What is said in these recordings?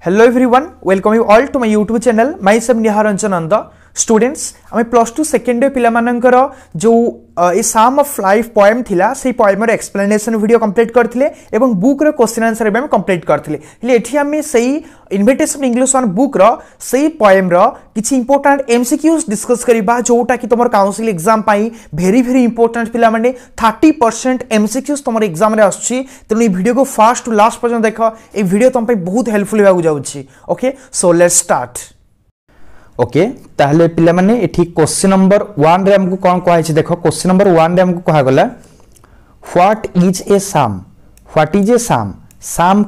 Hello everyone, welcome you all to my YouTube channel. Myself Niharanjan Nanda. Students, आम +2 second year पिला मानकर जो ए psalm of life poem थिला से poem रो एक्सप्लेनेशन वीडियो कंप्लीट करथिले एवं बुक रो क्वेश्चन आंसर भी हम कंप्लीट करथिले ले एठी हम सही इन्विटेशन इंग्लिश वन बुक रो सही पोएम रो किछि इंपोर्टेंट एमसीक्यूज डिस्कस करिबा जोटा कि तमर काउंसिल एग्जाम पाई वेरी इंपोर्टेंट पिला माने 30% एमसीक्यूज तमर एग्जाम रे आछी तेनु ए वीडियो को फर्स्ट टू लास्ट पर्यंत देखो ए वीडियो तम पे बहुत हेल्पफुल होगा जाउछि okay so let's start okay ताहले पिला माने एठी क्वेश्चन नंबर 1 रे हमको कोन कहै छै देखो क्वेश्चन नंबर 1 रे हमको कहा गला व्हाट इज ए साम साम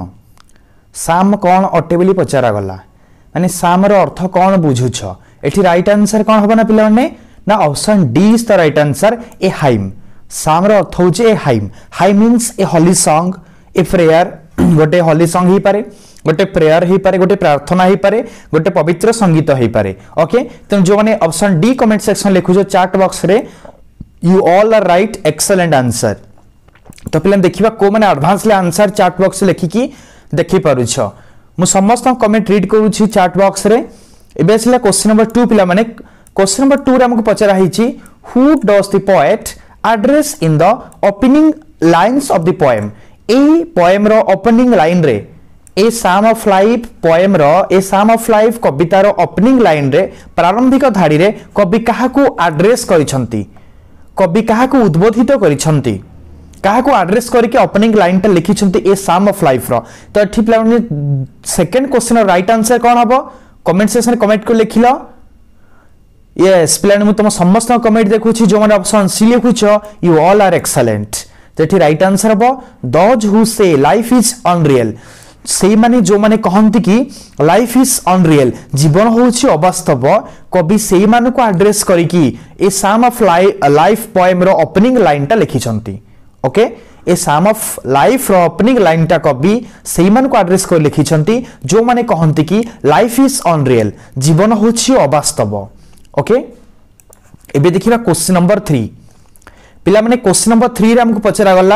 कोन अटे बोली पचारा गला माने साम रो अर्थ कोन बुझु छ एठी राइट आंसर कोन होबा ना पिला माने ना option D is the right answer a hymn psalm रो अर्थ होचे a hymn means a holy song a prayer गोटे होली सॉन्ग ही पारे गोटे प्रेयर ही पारे गोटे प्रार्थना ही पारे गोटे पवित्र संगीत ही पारे ओके तो जो माने ऑप्शन डी कमेंट सेक्शन लिखु जो चैट बॉक्स रे you all are right excellent answer तो पिला देखिबा को माने एडवांस ले आंसर चैट बॉक्स लिखि की देखि पारु छ मु समस्त कमेंट रीड करू छी चैट बॉक्स रे एबे सिला क्वेश्चन नंबर 2 पिला माने क्वेश्चन नंबर 2 रे हमको पचरा ही छी who does the poet address in the opening lines of the poem ए पोएम रो ओपनिंग लाइन रे a psalm of life poem रो ए साम ऑफ लाइफ कवितार ओपनिंग लाइन रे प्रारंभिक धाड़ी रे कवि काहा को एड्रेस करिसंती कवि काहा को उद्बोधित करिसंती काहा को एड्रेस करके ओपनिंग लाइन टा लिखिसंती ए साम ऑफ लाइफ रो तो एठी प्लान सेकंड क्वेश्चन रो राइट आंसर कोन हबो कमेंट सेक्शन कमेंट को लिखिलो यस प्लान मु तुम समस्त कमेंट देखु छी जो माने ऑप्शन सी लिखु छ यू ऑल आर एक्सीलेंट तो एठी राइट आंसर हबो those who say life is unreal से माने जो माने कहंती कि लाइफ इज अनरियल जीवन होछि अवास्तव कवि से मान को एड्रेस करी कि a psalm of life poem रो ओपनिंग लाइन टा लिखिसंती ओके ए साम ऑफ लाइफ रो ओपनिंग लाइन टा कवि से मान को एड्रेस कर लिखिसंती जो माने कहंती कि लाइफ इज अनरियल जीवन होछि अवास्तव ओके एबे देखिबा क्वेश्चन नंबर 3 पिला माने क्वेश्चन नंबर 3 रे हमको पचरा गला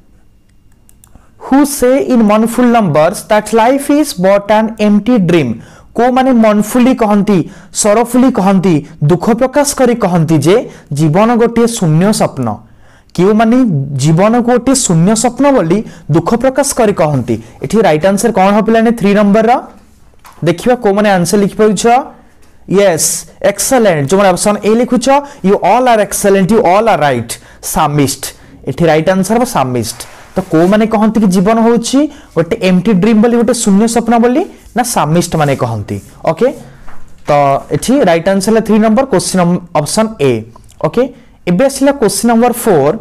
who say in mournful numbers that life is but an empty dream को माने mournfully कहंती sorrowfully कहंती दुख प्रकाश करी कहंती जे जीवन गोटे शून्य स्वप्न किउ माने जीवन गोटे शून्य स्वप्न बोली दुख प्रकाश करी कहंती एठी राइट आंसर कोन हो पिलाने 3 नंबर रा देखिबा को माने आंसर लिखि पउछ यस एक्सीलेंट जो माने ऑप्शन ए लिखुछ you all are excellent you all are right psalmist एठी राइट आंसर हो सामिस्ट तो को माने कहंती कि जीवन होछि गोटे एम्प्टी ड्रीम बोली गोटे शून्य स्वप्न बोली ना सामिस्ट माने कहंती ओके तो एठी राइट आंसर है 3 number question option A okay एबे असला क्वेश्चन नंबर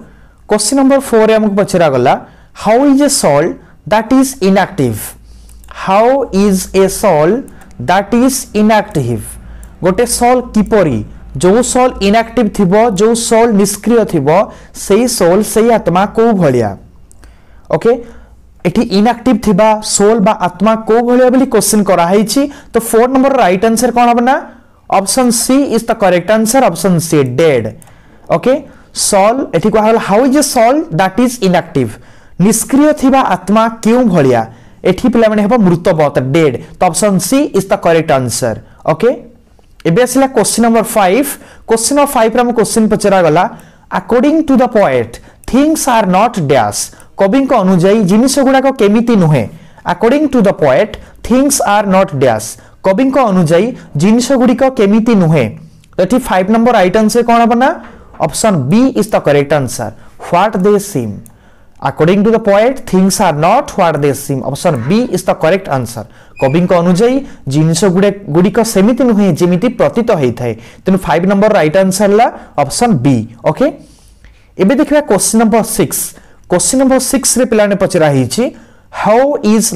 4 रे हमको पचरा गला how is a soul that is inactive how is a soul that is inactive गोटे सोल किपरी जो सोल इनएक्टिव थिबो जो सोल निष्क्रिय थिबो सेही सोल सेही आत्मा को भलिया ओके एठी इनएक्टिव थिबा सोल बा आत्मा को भलिया बोली क्वेश्चन करा हैछि तो 4 नंबर राइट आंसर कोन हबना option C is the correct answer option C dead okay soul एठी को how is a soul that is inactive निष्क्रिय थिबा आत्मा क्यों भलिया एठी पिला माने हबो मृतबत डेड तो option C is the correct answer okay एबे असला क्वेश्चन नंबर 5 क्वेश्चन नंबर 5 रे हम क्वेश्चन पचरा गला according to the poet things are not dash कवि अनुजाई जिनिस गुड़ाक केमिति नुहे according to the poet things are not dash कवि अनुजाई जिनिस गुड़िक केमिति नुहे तो 5 नंबर राइट आंसर कौन हम ना option B is the correct answer what they seem according to the poet things are not what they seem option B is the correct answer कवि अनुजाई जिनिस गुड़िक सेमिति नुहे जेमिति प्रतीत होइथाय तेनु 5 नंबर राइट आंसर ला ऑप्शन बी ओके एबे देखिबा क्वेश्चन नंबर 6 क्वेश्चन नंबर 6 रे पिलाने पचरा हिची हाउ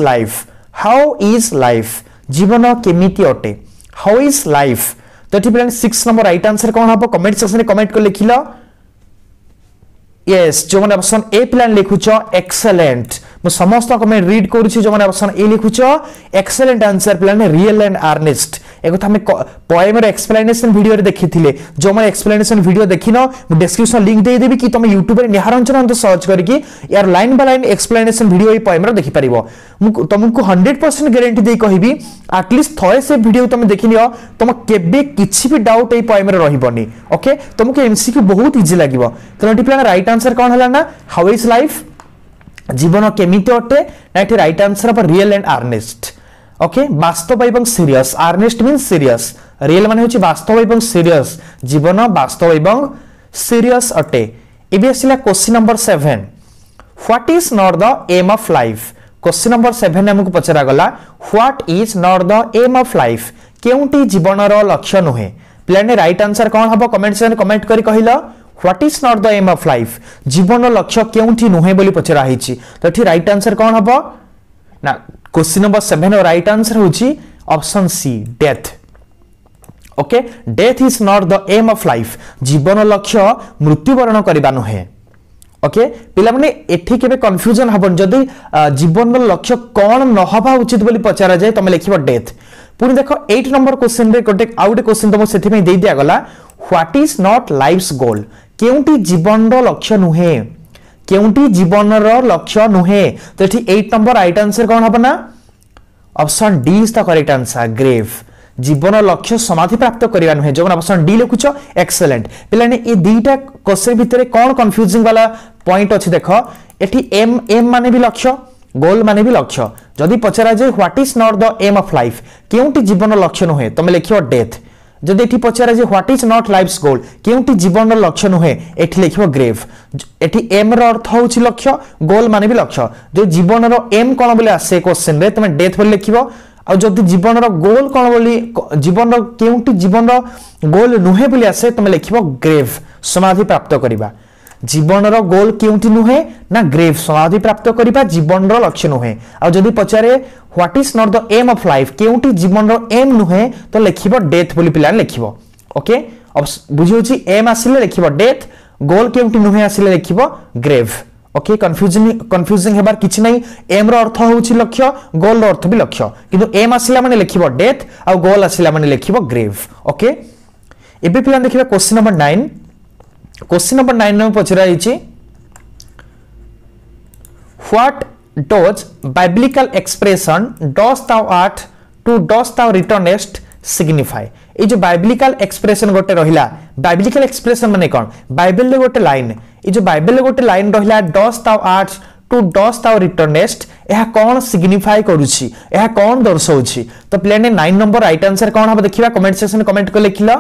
इज लाइफ जीवन केमिति अटे हाउ इज लाइफ तो एठी पिलाने 6 नंबर राइट आंसर कोन हबो कमेंट सेक्शन रे कमेंट को लिखिलो यस जो माने ऑप्शन ए पिलाने लिखुछ एक्सीलेंट मु समस्त कमेंट रीड करूची जो माने ऑप्शन ए लिखुछ एक्सीलेंट आंसर पिलाने रियल एंड अर्नेस्ट एक हम पोएम रो एक्सप्लेनेशन वीडियो रे देखिथिले जो मैं एक्सप्लेनेशन वीडियो देखिनो डिस्क्रिप्शन लिंक दे देबी कि तुम YouTube रे निहारंजन अंत सर्च करके यार line by line explanation video ए पोएम रो देखि परिबो तुमको 100% गारंटी दे कहबी एटलीस्ट थोड़े से वीडियो तुम देखिनियो तुम केबे किछि भी डाउट ए पोएम रे रहिबनी ओके तुमको एमसीक्यू बहुत इजी लागिवो तो एटी प्लान राइट आंसर कोन हला ना हाउ इज लाइफ जीवन केमिति अटे ना एटी right answer of real and earnest okay वास्तव एवं serious earnest means serious real माने होची वास्तव एवं सीरियस जीवन वास्तव एवं सीरियस अटे एबे आसिला question number 7 what is not the aim of life question number 7 हमको पचरा गला what is not the aim of life केउंटी जीवन रो लक्ष्य नहे प्लान राइट आंसर कोन हबो कमेंट सेक्शन कमेंट करी कहिलो what is not the aim of life जीवन लक्ष्य केउंटी नहे बोली पचरा हिची तो एठी राइट आंसर कोन हबो ना क्वेश्चन नंबर 7 रो राइट आंसर होची option C death okay death is not the aim of life जीवन लक्ष्य मृत्युवरण करबा नहे ओके पिला माने एठी केबे कंफ्यूजन हबन जदी जीवन लक्ष्य कोन न हबा उचित बोली पचारा जाय तमे लिखिबो डेथ पुनी देखो 8 नंबर क्वेश्चन रे कोटे आउट क्वेश्चन तमो सेथि में दे दिया गला what is not life's goal केउंटी जीवन लक्ष्य नुहे केउंटी जीवन लक्ष्य नुहे तो एठी 8 नंबर राइट आंसर कोन हबना option D is the correct answer grave जीवन लक्ष्य समाधि प्राप्त करबा नुहे जो ऑप्शन डी लिखुचो एक्सीलेंट पिलाने ए दुईटा क्वेश्चन भितरे कोन कंफ्यूजिंग वाला पॉइंट अछि देखो एठी एम एम माने भी लक्ष्य गोल माने भी लक्ष्य जदी पचरा जे what is not the aim of life केउंटी जीवन लक्ष्य नुहे तमे लिखियो डेथ जदी एठी पचरा जे what is not life's goal केउंटी जीवन लक्ष्य नुहे एठी लिखियो ग्रेव एठी एम रो अर्थ होछि लक्ष्य गोल माने भी लक्ष्य जो जीवन रो एम कोन बोले आसे क्वेश्चन रे तमे डेथ बोले लिखिबो आ जदी जीवन रो गोल कोन बोली जीवन रो केउंटी जीवन रो गोल नुहे बोली आसे तमे लिखिबो ग्रेव समाधि प्राप्त करिबा जीवन रो गोल केउंटी नुहे ना ग्रेव समाधि प्राप्त करिबा जीवन रो लक्ष्य नुहे आ जदी पचारे what is not the aim of life केउंटी जीवन रो एम नुहे तो लिखिबो डेथ बोली पिलान लिखिबो ओके अब बुझियोची एम आसिले लिखिबो डेथ गोल केउंटी नुहे आसिले लिखिबो ग्रेव ओके कंफ्यूजिंग हेबार किछ नै एम रो अर्थ होउची लक्ष्य गोल रो अर्थ भी लक्ष्य किंतु एम आसिला माने लिखिबो डेथ आ गोल आसिला माने लिखिबो ग्रेव ओके एबे पिलान देखिबा क्वेश्चन नंबर 9 क्वेश्चन नंबर 9 में पचरा हिची what does biblical expression dust thou art to does thou returnest signify ए जो बाइबलिकल एक्सप्रेशन गोटे रहिला बाइबलिकल एक्सप्रेशन माने कोन बाइबल ले गोटे लाइन ए जो बाइबल ले गोटे लाइन रहिला does thou art to does thou returnest एहा कोन सिग्निफाई करूची एहा कोन दर्शाउची तो प्लेन 9 नंबर राइट आंसर कोन हबो देखिबा कमेंट सेक्शन कमेंट को लिखिला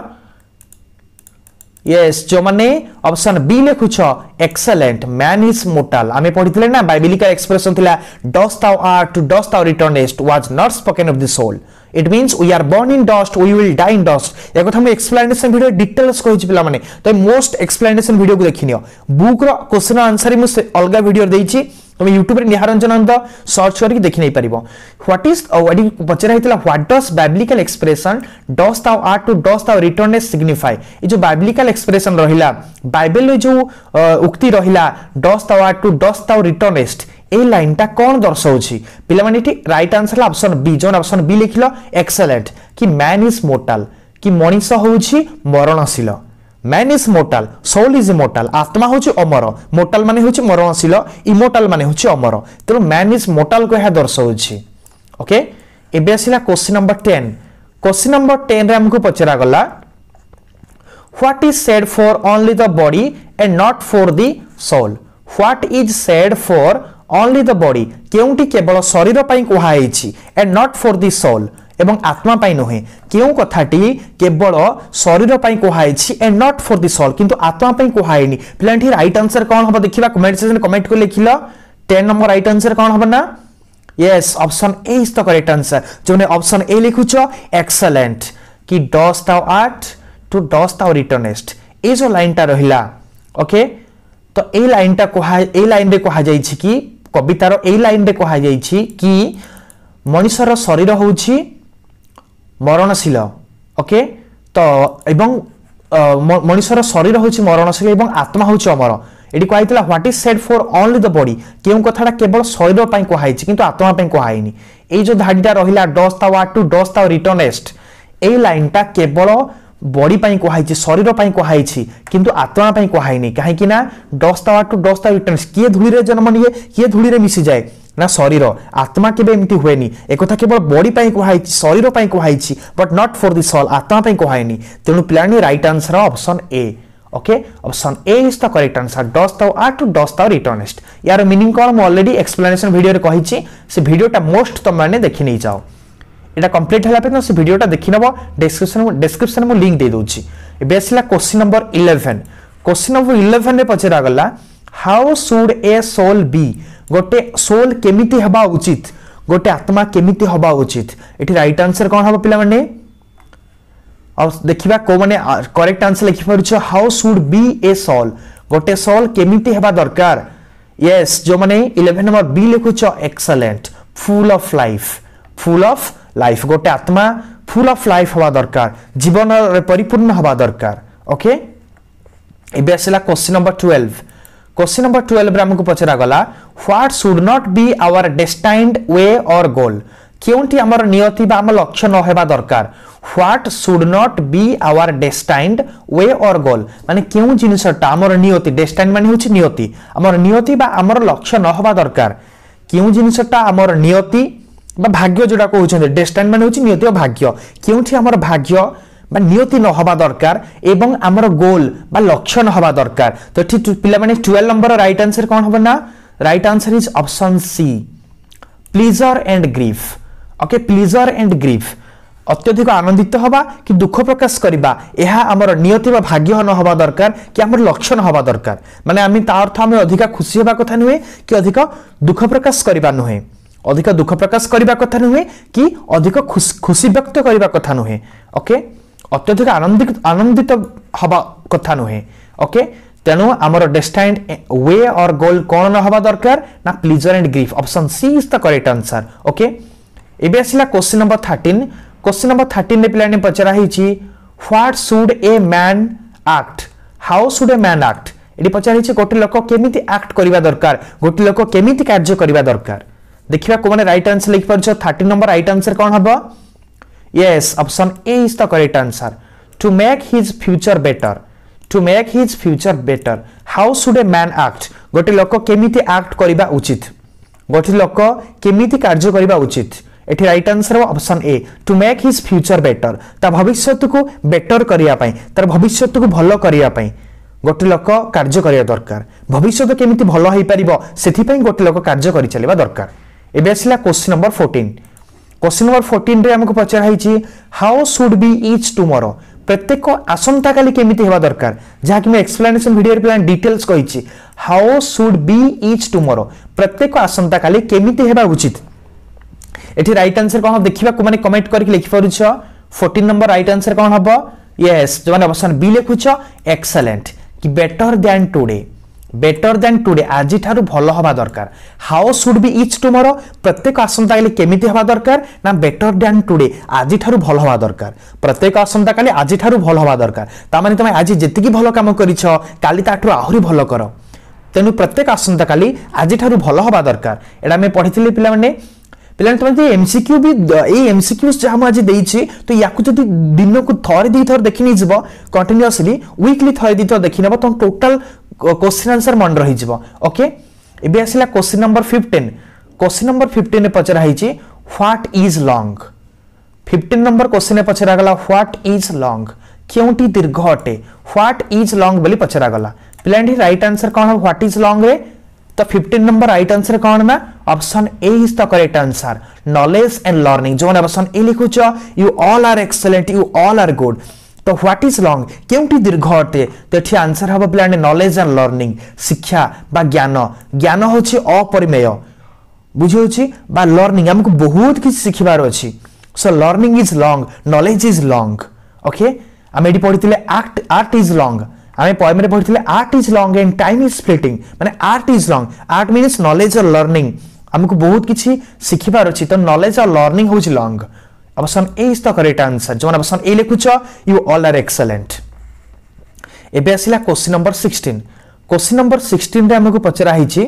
यस जो माने ऑप्शन बी लिखुछ एक्सीलेंट मैन इज मोर्टल आमे पढितले ना बाइबलिकल एक्सप्रेशन थिला dust thou art to does thou returnest was not spoken of the soul it means we are born in dust we will die in dust एको हम explanation video details कहिछि पिला माने तो most explanation video को देखिनियो book रो question answer मु अलगा वीडियो देइछि तुम YouTube रे निहारंजन अंत सर्च करके देखि नै परिबो व्हाट इज व्हाट पचरा हितला what does biblical expression dust thou art to does thou returnest signify ए जो बाइबलिकल एक्सप्रेशन रहिला बाइबल रे जो उक्ति रहिला does thou art to does thou returnest ए लाइन ता कोन दर्शाउछि पिला माने ठी राइट आंसर ऑप्शन बी जोन ऑप्शन बी लिखिलो एक्सीलेंट कि मैन इज मोर्टल कि मनीष होउछि मरणशील man is mortal soul is immortal आत्मा होछि अमर मोर्टल माने होछि मरणशील इमोर्टल माने होछि अमर तो मैन इज मोर्टल को है दर्शाउछि ओके एबे आसिला क्वेश्चन नंबर 10 क्वेश्चन नंबर 10 रे हमको पचरा गला what is said for only the body and not for the soul what is said for only the body केउंटी केवल शरीर पई कोहा हेछि and not for the soul एवं आत्मा पई नहे केउ कथाटी केवल शरीर पई कोहा हेछि and not for the soul किंतु आत्मा पई कोहा हेनी प्लांटी राइट आंसर कोन हबो देखिबा कमेंट सेक्शन कमेंट को लिखिलो 10 नंबर राइट आंसर कोन हबो ना yes option A is the correct answer जोने ऑप्शन ए लिखुचो एक्सीलेंट कि dust thou art to does thou returnest ए जो लाइन ता रहिला ओके तो ए लाइन ता कोहा ए लाइन रे कोहा जाईछि कि कवितार ए लाइन रे कोहा जाईछि कि मनुष्यर शरीर होउछि मरणशील ओके तो एवं मनुष्यर शरीर होउछि मरणशील एवं आत्मा होउछि अमर एडी कहैतला what is said for only the body केउ कथाटा केवल शरीर पई कोहाइछि किंतु आत्मा पई कोहाइनी ए जो धाडीटा रहिला does thou art to does thou returnest ए लाइनटा केवल बॉडी पाई कहाई शरीर पाई कहाई किंतु आत्मा पाई कहाई कहीं ना dust our to dust our returns किए धूली रे जन्म निए किए धूली रे मिसी जाए ना शरीर आत्मा केबे एमती हुएनी एक कथा केवल बॉडी पाई कहाई शरीर पाई कहाई but not for the soul आत्मा पाई कहाईनी तेणु पिलानी right answer option A okay option A is the correct answer dust our to dust our returns यार मीनिंग कोन मु ऑलरेडी एक्सप्लेनेशन वीडियो रे कहिछि से वीडियोटा मोस्ट तुम माने देखि नै जाओ एटा कंप्लीट हला पे से वीडियोटा देखि नबो डिस्क्रिप्शन में लिंक दे दोछि एबे असला क्वेश्चन नंबर 11 क्वेश्चन नंबर 11 रे पचरा गला how should a soul be गोटे सोल केमिति हबा उचित गोटे आत्मा केमिति हबा उचित एठी राइट आंसर कोन हबो पिला माने और देखिबा को माने करेक्ट आंसर लिखि परछ how should be a soul गोटे सोल केमिति हबा दरकार यस जो माने 11 नंबर बी लिखुछ एक्सीलेंट फुल ऑफ लाइफ गोटे आत्मा फुल ऑफ लाइफ हवा दरकार जीवन परिपूर्ण हवा दरकार ओके एबे आसला क्वेश्चन नंबर 12 रे हमको पचरा गला what should not be our destined way or goal Kyonti हमर नियति बा हम लक्ष्य न हेबा दरकार what should not be our destined way or goal माने क्यों जिनिसटा हमर नियति डेस्टाइन्ड माने होछि नियति हमर नियति बा हमर लक्ष्य न हेबा दरकार क्यों जिनिसटा हमर नियति बा भाग्य जोड़ा कहउछन डेस्टाइन माने होछि नियति और भाग्य क्योंठी हमर भाग्य बा नियति न हबा दरकार एवं हमर गोल बा लक्ष्य न हबा दरकार तो ठीक पिला माने 12 नंबर राइट आंसर कोन हबो ना right answer is option C pleasure and grief okay pleasure and grief अत्यधिक आनंदित हबा कि दुख प्रकाश करबा एहा हमर नियति बा भाग्य न हबा दरकार कि हमर लक्ष्य न हबा दरकार माने आमी ता अर्थ हम अधिक खुशी हेबा कथा नुहे कि अधिक दुख प्रकाश करबा नुहे अधिक दुख प्रकाश करबा कथा नुहे कि अधिक खुशी व्यक्त करबा कथा नुहे ओके अत्यधिक आनंदित हबा कथा नुहे ओके तेनु हमर डेस्टाइन्ड वे और गोल कोन न हबा दरकार ना pleasure and grief option C is the correct answer okay एबे असला क्वेश्चन नंबर 13 रे पिलाने पचरा हिची what should a man act how should a man act एडी पचरा हिची गोटे लोक केमिति एक्ट करबा दरकार गोटे लोक केमिति कार्य करबा दरकार देखिबा को माने राइट आंसर लिख परछ 13 नंबर राइट आंसर कोन हबो yes option A is the correct answer to make his future better how should a man act गोटे लोक केमिति एक्ट करबा उचित गोटे लोक केमिति कार्य करबा उचित एठी right answer option A to make his future better ता भविष्यत को बेटर करिया पई तार भविष्यत को भलो करिया पई गोटे लोक कार्य करिया दरकार भविष्यत केमिति भलो होई परिबो सेथि पई गोटे लोक कार्य करि चलेबा दरकार एबे असला क्वेश्चन नंबर 14 रे हमको पचरा हिची how should be each tomorrow प्रत्येक आसंता काली केमिति हेबा दरकार जहा कि मैं एक्सप्लेनेशन वीडियो रे प्लान डिटेल्स कहिची how should be each tomorrow प्रत्येक आसंता काली केमिति हेबा उचित एठी राइट आंसर कोन देखिबा को माने कमेंट करके लिखि परछ 14 नंबर राइट आंसर कोन हबो यस जो माने ऑप्शन बी लिखुछ एक्सीलेंट कि बेटर देन टुडे आज ठारू भलो हबा दरकार how should be each tomorrow प्रत्येक आसंता काली केमिति हबा दरकार ना बेटर देन टुडे आज ठारू भलो हबा दरकार प्रत्येक आसंता काली आज ठारू भलो हबा दरकार ता माने तमे आज जेतिकी भलो काम करिछ काली ताठू आहुरी भलो करो तेनु प्रत्येक आसंता काली आज ठारू भलो हबा दरकार एडा मैं पढिथिले पिला माने तुम एमसीक्यू भी एमसीक्यूज जहाँ मुझे देइछि तो याकु जदि दिन को थरे दी थर देखि नै जिवो कंटीन्यूअसली वीकली थरे दी थर देखि नबो तो टोटल क्वेश्चन आंसर मन रही जिवो ओके एबे आसला क्वेश्चन नंबर 15 ने पचरा हिछि what is long 15 number question ने पचरा गला व्हाट इज लॉन्ग क्योंटी दीर्घ अटे व्हाट इज लॉन्ग बोली पचरा गला पिलांडी राइट आंसर कोन हो व्हाट इज लॉन्ग रे तो 15 नंबर राइट आंसर कौन ना option A is the correct answer knowledge and learning जो ऑप्शन ए लिखुछ you all are excellent you all are good तो व्हाट इज लॉन्ग केउटी दीर्घ अटे तो एठी आंसर हबो प्लान नॉलेज एंड लर्निंग शिक्षा बा ज्ञान होछि अपरिमेय बुझि होछि बा लर्निंग हमको बहुत किछ सिखिबार अछि so learning is long knowledge is long okay हम एडी पढितले आर्ट इज लॉन्ग आमे पोएम रे पढितले art is long and time is fleeting माने art is long art means knowledge और लर्निंग हमको बहुत किछि सिखिबार अछि तो नॉलेज और लर्निंग होछि long option A is the correct answer जो ऑप्शन ए लिखुछ यू ऑल आर एक्सीलेंट एबे आसिला क्वेश्चन नंबर 16 रे हमको पचरा हिछि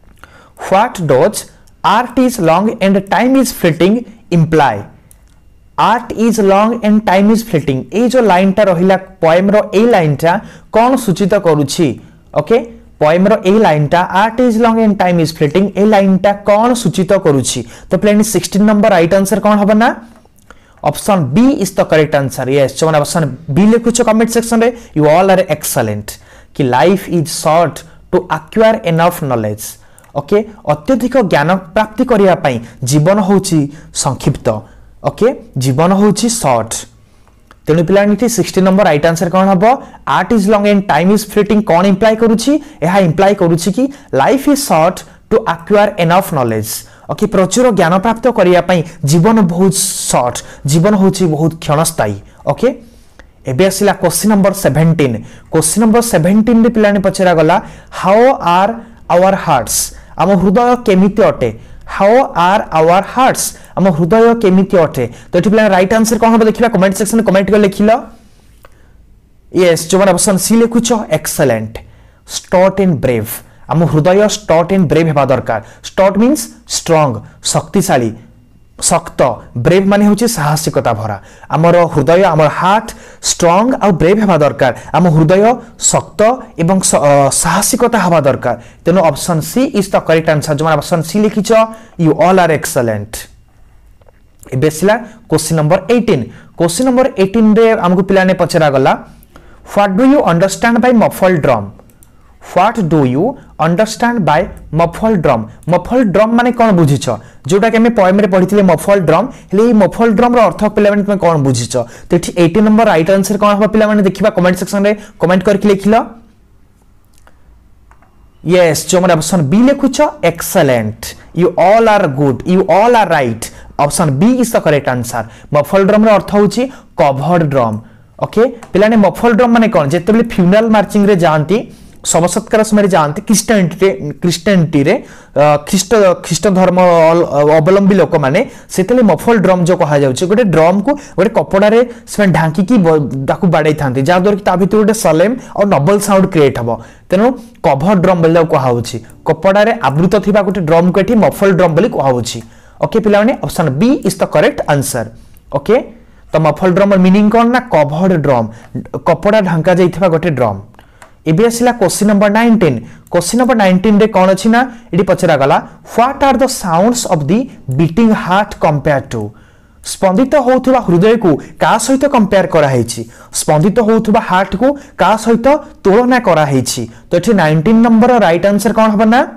what does art is long and time is fleeting imply art is long and time is fleeting ए जो लाइन टा रहिला पोएम रो ए लाइन टा कोन सूचित करूछि ओके पोएम रो ए लाइन टा art is long and time is fleeting ए लाइन टा कोन सूचित करूछि तो प्लेन 16 नंबर राइट आंसर कोन हबो ना option B is the correct answer yes जो ऑप्शन बी लिखुछ कमेंट सेक्शन रे यू ऑल आर एक्सीलेंट कि life is short to acquire enough knowledge okay अत्यधिक ज्ञान प्राप्ति करिया पई जीवन होची संक्षिप्त ओके जीवन होची शॉर्ट तेनु पिलानिटी 16 नंबर राइट आंसर कोन हबो art is long and time is fleeting कोन इंप्लाई करूची एहा इंप्लाई करूची कि life is short to acquire enough knowledge okay प्रचुर ज्ञान प्राप्त करिया पई जीवन बहुत शॉर्ट जीवन होची बहुत क्षणस्थायी ओके एबे आसिला क्वेश्चन नंबर 17 क्वेश्चन नंबर 17 रे पिलाने पचरा गला हाउ आर आवर हार्ट्स आम हृदय केमिति अटे हाउ आर आवर हार्ट्स आम हृदय केमिति अटे तो एठी पिलाने राइट आंसर कोन हबो देखिबा कमेंट सेक्शन में कमेंट कर लिखिलो यस जो ऑप्शन सी लिखुछो एक्सीलेंट स्टॉट एंड ब्रेव आम हृदय स्टॉट एंड ब्रेव हेबा दरकार स्टॉट मींस स्ट्रांग शक्तिशाली शक्त ब्रेव माने होची साहसिकता भरा आमर हृदय आमर हार्ट स्ट्रांग आ ब्रेव हेबा दरकार आम हृदय शक्त एवं साहसिकता हेबा दरकार तेनो option C is the correct answer जो ऑप्शन सी लिखिछ यू ऑल आर एक्सीलेंट एबेसिला क्वेश्चन नंबर 18 क्वेश्चन नंबर 18 रे हमकु पिलाने पचरा गला what do you understand by muffled drum What do you understand by muffled drum? Muffled drum माने कौन बुझिछ जोटा के हमें पोएम रे पढ़िथिले muffled drum हेले muffled drum रो अर्थ पिला माने तुम कौन बुझिछ तो 18 नंबर राइट आंसर कौन हो पिला माने देखिबा कमेंट सेक्शन रे कमेंट करके लिखिलो यस जो माने ऑप्शन बी लिखुछ excellent you all are good you all are right option B is the correct answer muffled drum रो अर्थ होची कवर्ड ड्रम ओके पिला ने muffled drum माने कौन जेतेबेले फ्यूनरल मार्चिंग रे जानती शव सत्कार समय जानते क्रिश्चियनिटी रे ख्रीष्ट धर्म अवलंबी लोक माने सेतले मफल ड्रम जो कहा जाउछ गोटे ड्रम को गोटे कपड़ा रे से ढांकी की दाकु बाडै थांती जा दर कि ता भितर गोटे सलेम और नबल साउंड क्रिएट हबो तेनो कवर ड्रम बोल कहा होछि कपड़ा रे आवृत थिबा गोटे ड्रम को एठी मफल ड्रम बोली कहा होछि ओके पिला माने option B is the correct answer okay तो मफल ड्रम मीनिंग कोन ना कवर्ड ड्रम कपड़ा ढांका जाइथिबा गोटे ड्रम एबे आसिला क्वेश्चन नंबर 19 रे कोन अछि ना एडी पचरा गला what are the sounds of the beating heart compare to स्पंदित होउथबा हृदय को का सहित कंपेयर करा हेछि स्पंदित होउथबा हार्ट को का सहित तुलना करा हेछि तो एठी 19 नंबर राइट आंसर कोन हबा ना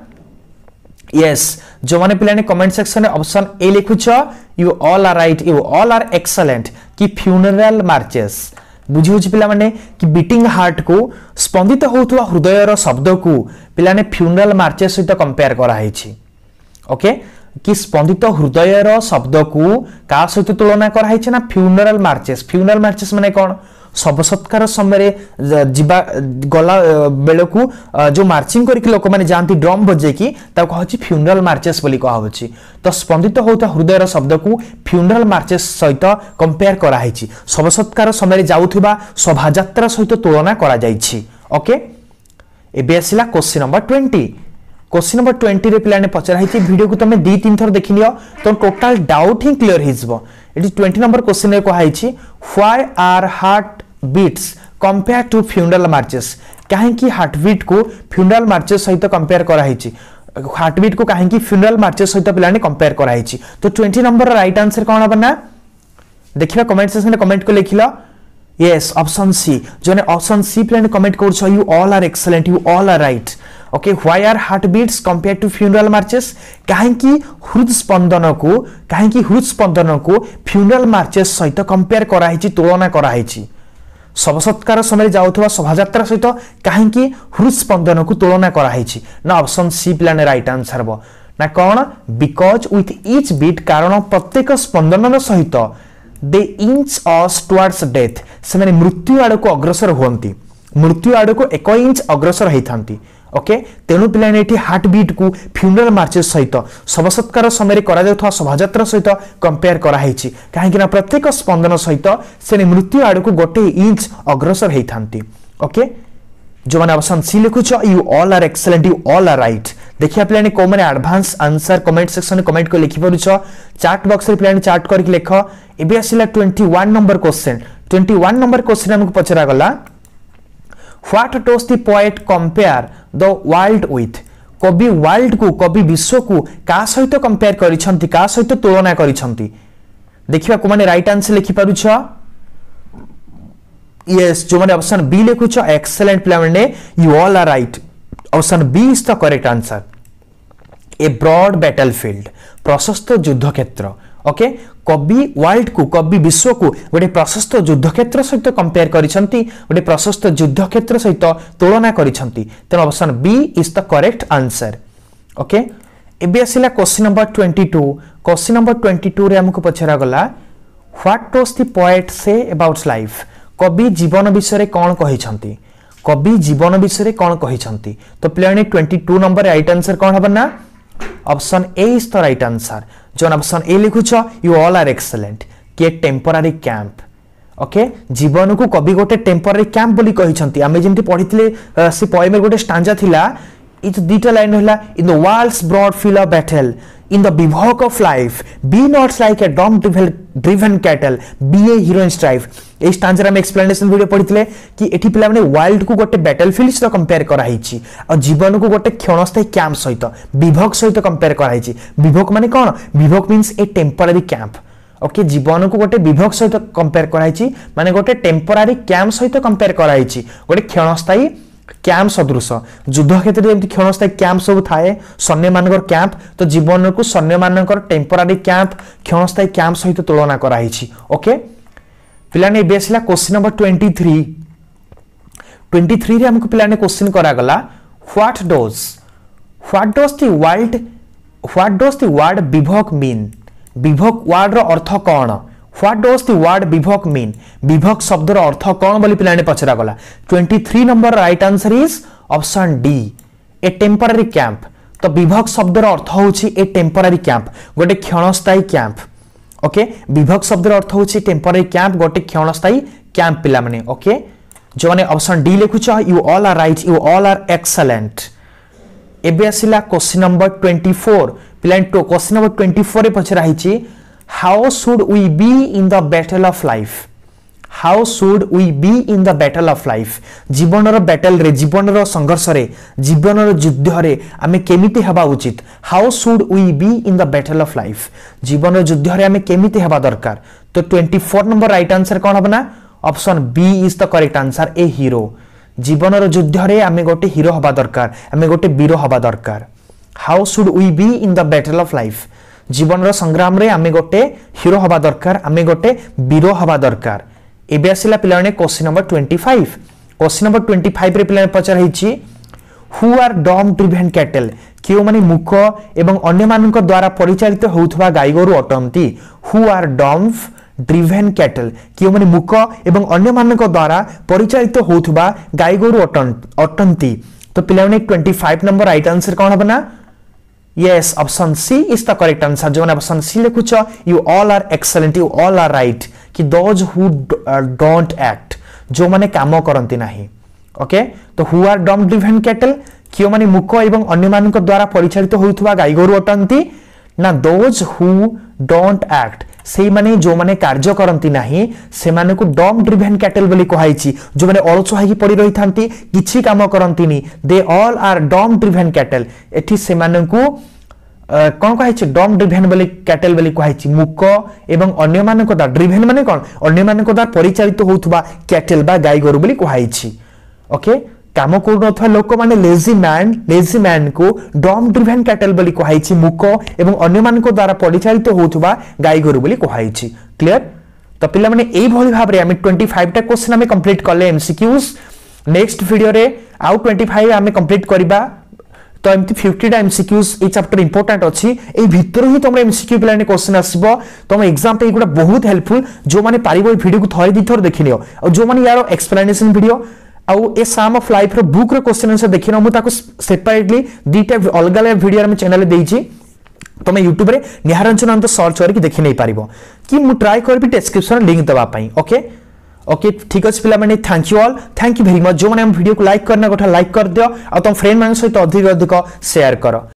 यस जो माने पिलाने कमेंट सेक्शन में ऑप्शन ए लिखुछ you all are right you all are excellent कि फ्यूनरल मार्चेस बुझी होछि पिला माने कि बीटिंग हार्ट को स्पंदित होउथवा हृदय रो शब्द को पिला ने फ्यूनरल मार्चेस सहित कंपेयर करा हेछि ओके कि स्पंदित हृदय रो शब्द को का सहित तुलना करा हेछि ना फ्यूनरल मार्चेस माने कोन शव सत्कार समय जीवा गला बेल को जो मार्चिंग करके लोक माने जानती ड्रम बजे की ता कहछि फ्यूनरल मार्चेस बोली कहा होछि तो स्पंदित होता हृदय शब्द को फ्यूनरल मार्चेस सहित कंपेयर करा हेछि शव सत्कार समय जाउथिबा शोभा यात्रा सहित तुलना करा जाइछि ओके एबे आसिला क्वेश्चन नंबर 20 क्वेश्चन नंबर 20 रे पिलाने पचरा हेछि वीडियो को तमे 2-3 थर देखि लियो तो टोटल डाउट ही क्लियर हिजबो एटी 20 नंबर क्वेश्चन रे कहा हेछि why are heart beats compare to funeral marches काहे कि हार्ट बीट को फ्यूनरल मार्चेस सहित कंपेयर करा हेछि हार्ट बीट को काहे कि फ्यूनरल मार्चेस सहित पिलाने कंपेयर करा हेछि तो 20 नंबर राइट आंसर कोन बना देखिबा कमेंट सेक्शन में कमेंट को लिखिलो यस ऑप्शन सी जोने ऑप्शन सी प्लान कमेंट करछो you all are excellent you all are right okay why are heart beats compare to funeral marches काहे कि हृदय स्पंदन को फ्यूनरल मार्चेस सहित कंपेयर करा हेछि तुलना करा हेछि शव सत्कार समय जाउथवा शोभा यात्रा सहित काहे कि हृदय स्पंदन को तुलना करा हेछि ना ऑप्शन सी प्लान राइट आंसर बो ना कोन बिकॉज़ विथ ईच बीट कारण प्रत्येक स्पंदन सहित they inch us towards death से माने मृत्यु आड़ को अग्रसर होंती मृत्यु आड़ को 1 इंच अग्रसर हेथांती ओके तेनु पिलाने एठी हार्ट बीट को फ्यूनरल मार्चेस सहित शव सत्कार समय करा जाउथवा शोभा यात्रा सहित कंपेयर करा हेछि काहे कि ना प्रत्येक स्पंदन सहित से मृत्यु आड़ को 1 इंच अग्रसर हेथांती ओके जो माने ऑप्शन सी लिखुछ you all are excellent you all are right देखिए प्लाने को माने एडवांस आंसर कमेंट सेक्शन में कमेंट को लिखि परुछ चैट बॉक्स रे प्लाने चैट करके लिख एबे आसिला 21 नंबर क्वेश्चन 21 नंबर क्वेश्चन हमको पचरा गला what does the poet compare the world with कवि वर्ल्ड को कवि विश्व को का सहित कंपेयर करिसंती का सहित तुलना करिसंती देखिबा को माने राइट आंसर लिखि परुछ यस जो माने ऑप्शन बी लिखुछ एक्सीलेंट प्लाने you all are right option B is the correct answer a broad battlefield प्रशस्त युद्ध क्षेत्र ओके कवि वर्ल्ड को कवि विश्व को गोटे प्रशस्त युद्ध क्षेत्र सहित कंपेयर करिसंती गोटे प्रशस्त युद्ध क्षेत्र सहित तुलना करिसंती तेन option B is the correct answer okay एबे आसिला क्वेश्चन नंबर 22 रे हमको पछरा गला what does the poet say about life कवि जीवन विषय कौन कहिसंती कवि जीवन विषय कौन कहिसंती तो प्लेने 22 नंबर राइट आंसर कौन हबा ना option A is the right answer जो ऑप्शन ए लिखुछ यू ऑल आर एक्सीलेंट कि टेम्पररी कैंप ओके जीवन को कवि गोटे टेम्पररी कैंप बोली कहिसंती आमे जेंति पढितले से पोएम रे गोटे स्टांजा थिला इच दीटा लाइन होला in the world's broad field of battle in the bivouac of life be not like a dom driven cattle be a hero in strife ए स्टांजर हम एक्सप्लेनेशन वीडियो पढितले कि एठी पिला माने वर्ल्ड को गोटे बैटलफील्ड सहित कंपेयर करा हिची और जीवन को गोटे क्षणस्थायी कैंप सहित विभोक सहित कंपेयर करा हिची विभोक माने कोन bivouac means a temporary camp okay जीवन को गोटे विभोक सहित कंपेयर करा हिची माने गोटे टेम्पररी कैंप सहित कंपेयर करा हिची गोटे क्षणस्थायी कैंप सदृश युद्ध क्षेत्र में क्षणस्थायी कैंप सब थाए सैन्य मानकर कैंप तो जीवन को सैन्य मानकर टेम्पररी कैंप क्षणस्थायी कैंप सहित तुलना करा हिची ओके पिलाने बेसला क्वेश्चन नंबर 23 रे हमको पिलाने क्वेश्चन करा गला what does the word bivouac mean bivouac word रो अर्थ कोन what does the word bivouac mean bivouac शब्द रो अर्थ कोन बोली पिलाने पचरा गला 23 number right answer is option D a temporary camp तो विभोक शब्द रो अर्थ होची ए टेम्पररी कैंप गोटे क्षणस्थायी कैंप ओके विभोक शब्द रो अर्थ होची टेम्पररी कैंप गोटे क्षणस्थायी कैंप पिला माने ओके जो माने ऑप्शन डी लिखुछ you all are right you all are excellent एबे आसिला क्वेश्चन नंबर 24 पिला क्वेश्चन नंबर 24 रे पचरा हिची how should we be in the battle of life how should we be in the battle of life जीवन रो battle रे जीवन रो संघर्ष रे जीवन रो युद्ध रे आमे केमिति हेबा उचित how should we be in the battle of life जीवन रो युद्ध रे आमे केमिति हेबा दरकार तो 24 नंबर राइट आंसर कोन हबना option B is the correct answer a hero जीवन रो युद्ध रे आमे गोटे हीरो हबा दरकार आमे गोटे वीर हबा दरकार how should we be in the battle of life जीवन रो संग्राम रे आमे गोटे हीरो हबा दरकार आमे गोटे वीर हबा दरकार एबे आसिला पिलाने क्वेश्चन नंबर 25 रे पिलाने पचर हिची who are dumb driven cattle कियो माने मुख एवं अन्य मानक द्वारा परिचालित होउथबा गाईगोरु अटंती who are dumb driven cattle कियो माने मुख एवं अन्य मानक द्वारा परिचालित होउथबा गाईगोरु अटंती तो पिलाने 25 नंबर राइट आंसर कोन हबना yes option C is the correct answer जो ऑप्शन सी लिखुछ you all are excellent you all are right कि दोज हु डोंट एक्ट जो माने काम करंती नाही ओके तो who are dumb driven cattle कियो माने मुख एवं अन्य मानक द्वारा परिचालित होउथबा गाईगोरु अटंती ना दोज हु डोंट एक्ट सेई माने जो माने कार्य करंती नाही से माने को डम ड्रिवेन कैटल बोली कहाइची जो माने अलसो हाई पड़ी रही थांती किछि काम करंतीनी they all are dumb driven cattle एठी से माने को कोन कहाइची डम ड्रिवेन बोली कैटल बोली कहाइची मुख एवं अन्य मानक द्वारा ड्रिवेन माने कोन अन्य मानक द्वारा परिचालित होउथबा कैटल बा गाई गोरु बोली कहाइची ओके काम करूनथवा लोक माने लेजी मैन को डम ड्रिवेन कैटल बोली कहाइची मुख एवं अन्य मानक द्वारा परिचालित होउथबा गाई गोरु बोली कहाइची क्लियर तो पिला माने एई भली भाबरे हम 25 टा क्वेश्चन हम कंप्लीट करले एमसीक्यूज नेक्स्ट वीडियो रे आउ 25 हम कंप्लीट करबा तो एमती 50 टा एमसीक्यूज ए चैप्टर इंपोर्टेंट अछि ए भितर ही तुम एमसीक्यू पिलाने क्वेश्चन आसीबो तुम एग्जाम पे एगुडा बहुत हेल्पफुल जो माने पारिबो वीडियो को थोड़ी दिथर देखिनियो और जो माने यार एक्सप्लेनेशन वीडियो आउ ए साम ऑफ लाइफ रो बुक रो क्वेश्चन आंसर देखिनो मु ताको सेपरेटली दीटा अलग अलग वीडियो रे चैनल देइची तुम यूट्यूब रे निहारंजन अंत सर्च करके देखि नै पारिबो कि मु ट्राई करबी डिस्क्रिप्शन लिंक दबा पई ओके ओके ठीक अच्छे पिला माने thank you all thank you very much जो माने हम वीडियो को लाइक करना गोटा लाइक कर दियो आ तुम फ्रेंड मान सहित अधिक अधिक शेयर करो।